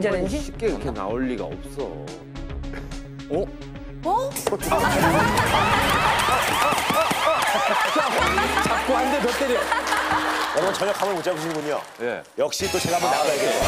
전자레인지? 쉽게 이렇게 나올 리가 없어. 어? 자꾸 한 대 더 때려. 여러분 전혀 감을 못 잡으시는군요. 예. 역시 또 제가 한번 나가야겠네요.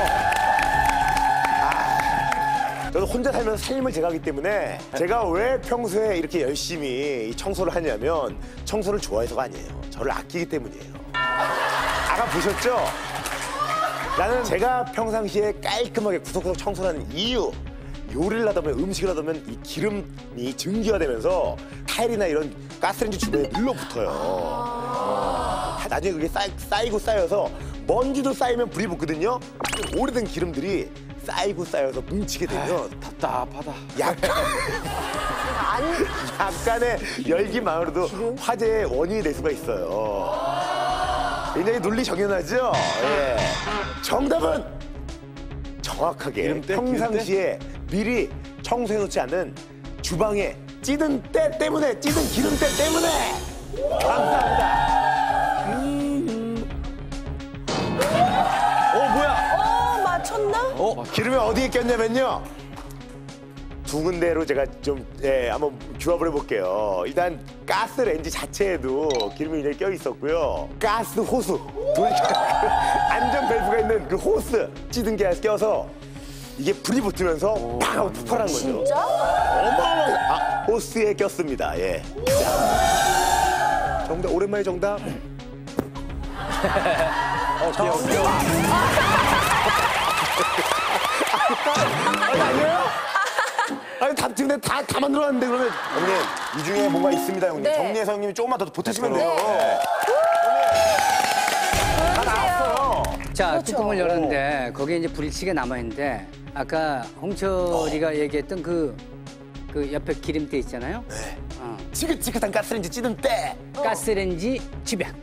저는 혼자 살면서 살림을 제가 하기 때문에 제가 왜 평소에 이렇게 열심히 이 청소를 하냐면 청소를 좋아해서가 아니에요. 저를 아끼기 때문이에요. 아까 보셨죠? 나는 제가 평상시에 깔끔하게 구석구석 청소를 하는 이유, 요리를 하다 보면 음식을 하다 보면 이 기름이 증기화되면서 타일이나 이런 가스레인지 주변에 눌러붙어요. 나중에 그게 쌓이고 쌓여서 먼지도 쌓이면 불이 붙거든요. 오래된 기름들이 쌓이고 쌓여서 뭉치게 되면 답답하다. 약간의 열기만으로도 화재의 원인이 될 수가 있어요. 굉장히 논리 정연하죠? 예. 정답은 정확하게 기름때? 평상시에 미리 청소해놓지 않은 주방에 찌든 때 때문에, 찌든 기름때 때문에. 감사합니다. 뭐야? 맞췄나? 기름이 어디에 꼈냐면요. 두 군데로 제가 좀 한번 규합을 해볼게요. 일단 가스레인지 자체에도 기름이 굉장히 껴 있었고요. 가스 호스, 안전 밸브가 있는 그 호스 찌든 게 껴서 이게 불이 붙으면서 팡 하고 폭발한 거죠. 진짜? 어마어마한 호스에 꼈습니다. 예. 자, 정답 오랜만에 정답. 아니에요? 아니 지금 다 만들어놨는데 그러면 형님 이 중에 뭔가 있습니다 형님. 네. 정리해서 형님이 조금만 더 보태시면 돼요. 네. 다 나왔어요. 자, 그렇죠. 뚜껑을 열었는데 거기에 이제 불일치게 남아있는데 아까 홍철이가 얘기했던 그 옆에 기름때 있잖아요. 네. 어. 지긋지긋한 가스레인지 찌든 때. 가스레인지 집약.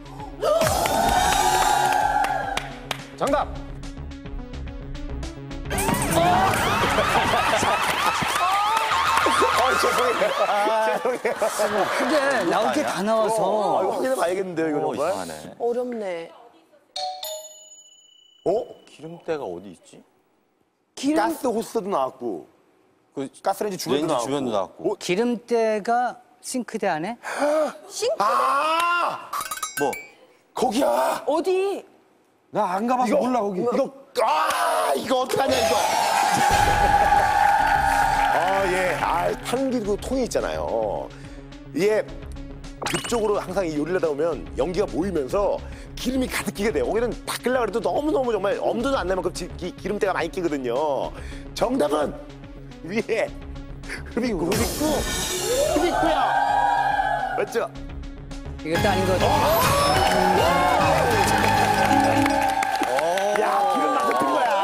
정답. 죄송해요. 근데 나올 게 다 나와서 이거 확인해 봐야겠는데요 이거 정말. 이상하네. 어렵네. 기름때가 어디 있지? 가스 호스도 나왔고 그 가스레인지 주변도 레인지 나왔고. 주변도 나왔고. 기름때가 싱크대 안에? 아 뭐? 거기야. 어디? 나 안 가봐서 몰라 거기. 이거 어떡하냐 이거. 환기 그 통이 있잖아요. 이게 그쪽으로 항상 이 요리를 하다 보면 연기가 모이면서 기름이 가득 끼게 돼요. 거기는 닦으려고 해도 너무너무 정말 엄두도 안 날 만큼 기름때가 많이 끼거든요. 정답은 위에 흡입구야. 맞죠? 이것도 아닌 것 같아. 야, 기름 맞았던 거야.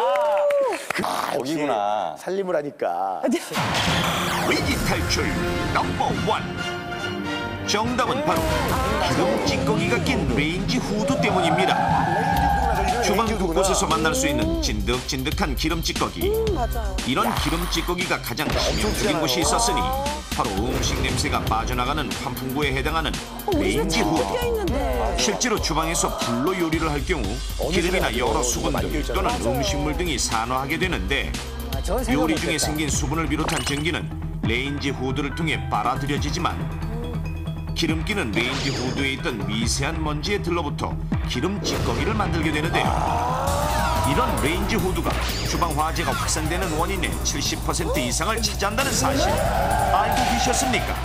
거기구나. 살림을 하니까. 위기 탈출 넘버 원. 정답은 바로 기름 찌꺼기가 낀 레인지 후드 때문입니다. 주방 곳곳에서 만날 수 있는 진득진득한 기름 찌꺼기. 맞아요. 이런 기름 찌꺼기가 가장 치명적인 곳이 있었으니 바로 음식 냄새가 빠져나가는 환풍구에 해당하는 레인지 껴 후드. 있는데. 실제로 주방에서 불로 요리를 할 경우 기름이나 여러 수분들 또는 음식물 등이 산화하게 되는데 저건 생각 요리 못했다. 중에 생긴 수분을 비롯한 전기는 레인지 후드를 통해 빨아들여지지만 기름기는 레인지 후드에 있던 미세한 먼지에 들러붙어 기름 찌꺼기를 만들게 되는데요. 이런 레인지 후드가 주방 화재가 확산되는 원인의 70% 이상을 차지한다는 사실 알고 계셨습니까?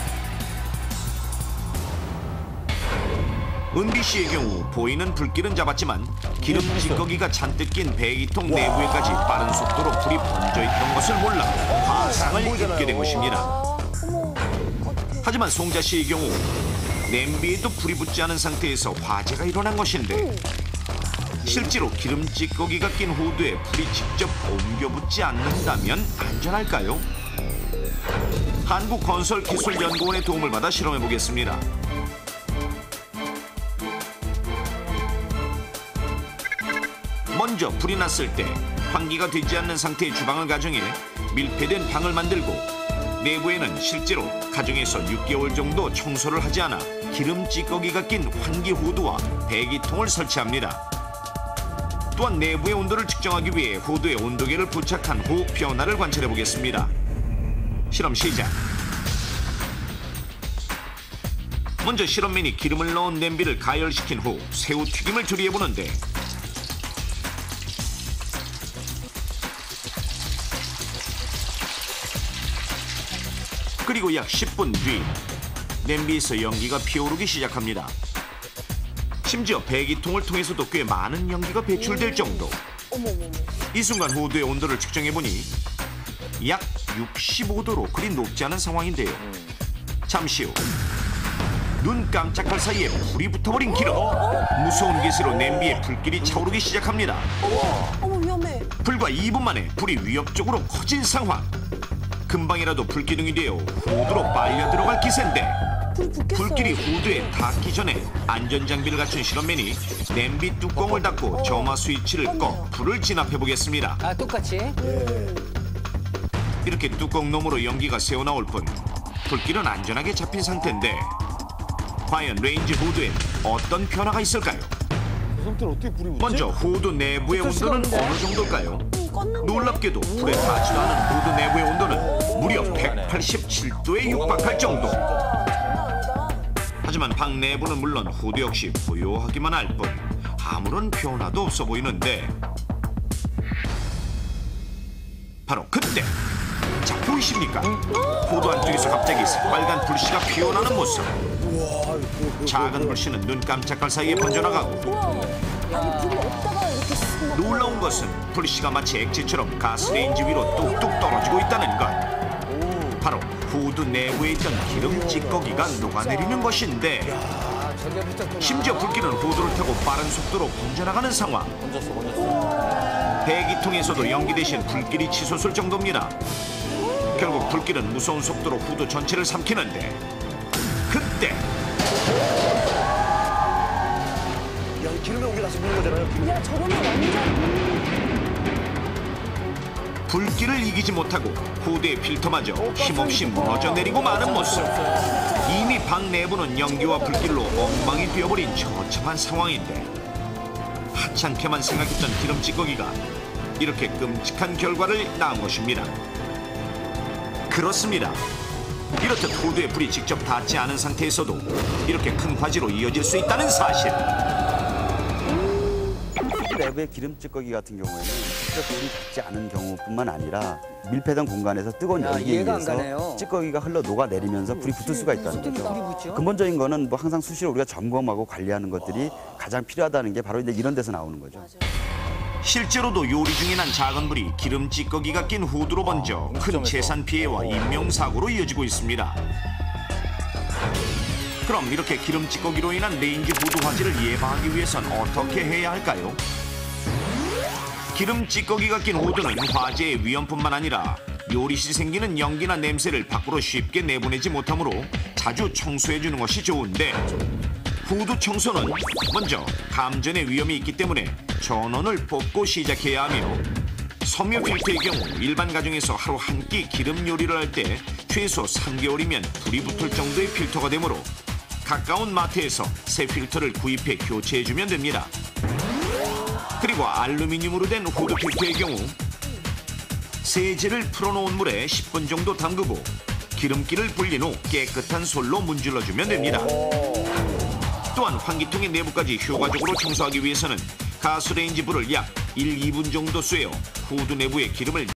은비 씨의 경우 보이는 불길은 잡았지만 기름 찌꺼기가 잔뜩 낀 배기통 내부에까지 빠른 속도로 불이 번져 있던 것을 몰라 화상을 입게 된 것입니다. 하지만 송자 씨의 경우 냄비에도 불이 붙지 않은 상태에서 화재가 일어난 것인데 실제로 기름 찌꺼기가 낀 후드에 불이 직접 옮겨 붙지 않는다면 안전할까요? 한국건설기술연구원의 도움을 받아 실험해 보겠습니다. 먼저 불이 났을 때 환기가 되지 않는 상태의 주방을 가정해 밀폐된 방을 만들고 내부에는 실제로 가정에서 6개월 정도 청소를 하지 않아 기름 찌꺼기가 낀 환기 후드와 배기통을 설치합니다. 또한 내부의 온도를 측정하기 위해 후드에 온도계를 부착한 후 변화를 관찰해 보겠습니다. 실험 시작. 먼저 실험맨이 기름을 넣은 냄비를 가열시킨 후 새우 튀김을 조리해 보는데 그리고 약 10분 뒤 냄비에서 연기가 피어오르기 시작합니다. 심지어 배기통을 통해서도 꽤 많은 연기가 배출될 정도. 이 순간 후드의 온도를 측정해보니 약 65도로 그리 높지 않은 상황인데요. 잠시 후 눈 깜짝할 사이에 불이 붙어버린 기름. 무서운 기세로 냄비에 불길이 차오르기 시작합니다. 어머 위험해. 불과 2분 만에 불이 위협적으로 커진 상황. 금방이라도 불기둥이 되어 후드로 빨려 들어갈 기세인데 불이 붙겠어요. 불길이 후드에 닿기 전에 안전장비를 갖춘 실험맨이 냄비 뚜껑을 닫고 점화 스위치를 꺼 불을 진압해 보겠습니다. 아, 똑같이. 이렇게 뚜껑 너머로 연기가 새어나올 뿐 불길은 안전하게 잡힌 상태인데 과연 레인지 후드엔 어떤 변화가 있을까요? 그 상태로 어떻게 불이 붙지? 먼저 후드 내부의 붙을 수가 온도는 없는데? 어느 정도일까요? 껐는데. 놀랍게도 불에 닿지도 않은 후드 내부의 온도는 무려 187도에 육박할 정도. 하지만 방 내부는 물론 후드 역시 고요하기만 할 뿐 아무런 변화도 없어 보이는데 바로 그때 자 보이십니까? 후드 안쪽에서 갑자기 새빨간 불씨가 피어나는 모습. 작은 불씨는 눈 깜짝할 사이에 번져나가고 아니 불이 없다가 이렇게 쓱 놀라운 것은 불씨가 마치 액체처럼 가스레인지 위로 뚝뚝 떨어지고 있다는 것. 바로 후드 내부에 있던 기름 찌꺼기가 녹아내리는 것인데 아, 저게 붙었구나. 심지어 불길은 후드를 타고 빠른 속도로 번져나가는 상황. 배기통에서도 연기 대신 불길이 치솟을 정도입니다. 결국 불길은 무서운 속도로 후드 전체를 삼키는데 그때 야, 이 기름에 옮겨 다시 묻는 거잖아요. 야 저러면 완전 불길을 이기지 못하고 후드의 필터마저 힘없이 무너져 내리고 마는 모습. 이미 방 내부는 연기와 불길로 엉망이 되어버린 처참한 상황인데 하찮게만 생각했던 기름 찌꺼기가 이렇게 끔찍한 결과를 낳은 것입니다. 그렇습니다. 이렇듯 후드에 불이 직접 닿지 않은 상태에서도 이렇게 큰 화재로 이어질 수 있다는 사실. 내부의 기름 찌꺼기 같은 경우에는 직접 불이 닿지 않은 경우뿐만 아니라 밀폐된 공간에서 뜨거운 야, 연기에 이해가 안 의해서 가네요. 찌꺼기가 흘러 녹아내리면서 불이 붙을 수가 있다는 어떻게 거죠. 불이 붙죠? 근본적인 거는 뭐 항상 수시로 우리가 점검하고 관리하는 것들이 가장 필요하다는 게 바로 이제 이런 데서 나오는 거죠. 실제로도 요리 중에 난 작은 불이 기름 찌꺼기가 낀 후드로 번져 큰 재산 피해와 인명사고로 이어지고 있습니다. 그럼 이렇게 기름 찌꺼기로 인한 레인지 후드 화재를 예방하기 위해선 어떻게 해야 할까요? 기름 찌꺼기가 낀 후드는 화재의 위험뿐만 아니라 요리 시 생기는 연기나 냄새를 밖으로 쉽게 내보내지 못하므로 자주 청소해주는 것이 좋은데 후드 청소는 먼저 감전의 위험이 있기 때문에 전원을 뽑고 시작해야 하며 섬유 필터의 경우 일반 가정에서 하루 한 끼 기름 요리를 할 때 최소 3개월이면 불이 붙을 정도의 필터가 되므로 가까운 마트에서 새 필터를 구입해 교체해주면 됩니다. 그리고 알루미늄으로 된 후드 필터의 경우 세제를 풀어놓은 물에 10분 정도 담그고 기름기를 불린 후 깨끗한 솔로 문질러주면 됩니다. 또한 환기통의 내부까지 효과적으로 청소하기 위해서는 가스레인지 불을 약 1, 2분 정도 쐬어 후드 내부의 기름을